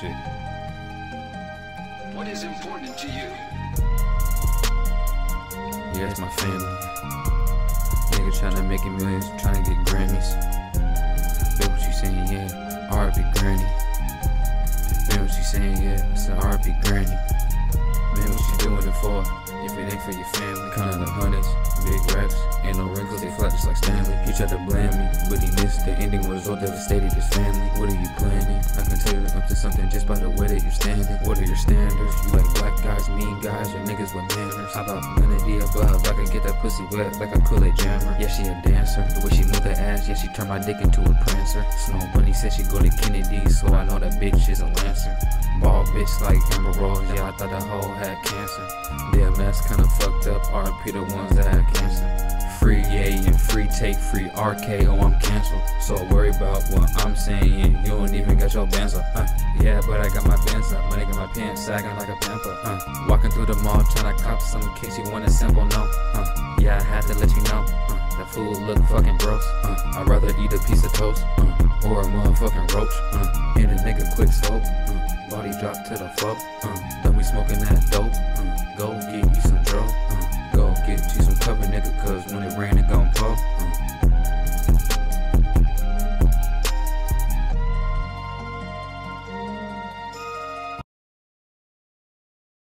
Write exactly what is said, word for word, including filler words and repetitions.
shit. What is important to you? Yeah, it's my family. Nigga tryna make it millions, tryna get Grammys. Babe, what you saying? Yeah, R I P Granny. Man, what you saying? Yeah, it's an R I P Granny. Man, what you doing it for? If it ain't for your family, counting the hundreds, big racks, ain't no wrinkles, they flat just like Stanley. He tried to blame me, but he missed. The ending was all devastated his family. What are you planning? I can tell you're up to something just by the way that you're standing. What are your standards? You like black guys, mean guys, or niggas with manners? How about none of the above? I can get that pussy wet like a Kool-Aid jammer. Yeah, she a dancer. The way she moved her ass, yeah, she turned my dick into a prancer. Snow Bunny said she go to Kennedy, so I know that bitch is a lancer. Bald bitch like Amber Rose, yeah, I thought that hoe had cancer. Damn, that's kinda fucked up. R I P the ones that had cancer. Free yay and free take, free R K O, I'm canceled. So worry about what I'm saying, you don't even got your bands up. Uh, yeah, but I got my bands up, my nigga, my pants sagging like a pamper. Uh, walking through the mall, tryna cop some in case you want a sample, no. Uh, yeah, I had to let you know. Uh, that food look fucking gross. Uh, I'd rather eat a piece of toast uh, or a motherfucking roach. Uh, and a nigga quick soap. Uh, Body drop to the floor, uh, then we smoking that dope.